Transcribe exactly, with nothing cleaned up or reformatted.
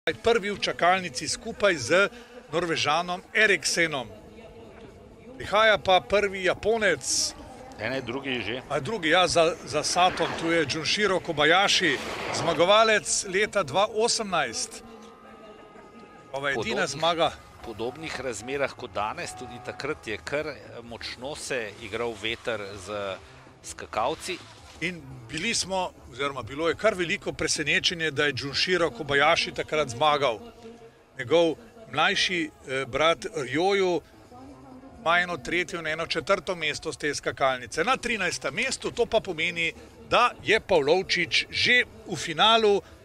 Prvi v čakalnici skupaj z Norvežanom Eriksenom. Prihaja pa prvi Japonec. Ene, drugi že. A drugi, ja, za, za Satom, tu je Junširo Kobayashi, zmagovalec leta dva osemnajst. Ova edina zmaga. V podobnih razmerah kot danes, tudi takrat je kar močno se igral veter z skakalci. In bili smo, oziroma bilo je kar veliko presenečenje, da je Junširo Kobayashi takrat zmagal. Njegov mlajši eh, brat Ryoju ima eno tretje in eno četrto mesto z te skakalnice. Na trinajstem mestu to pa pomeni, da je Pavlovčič že v finalu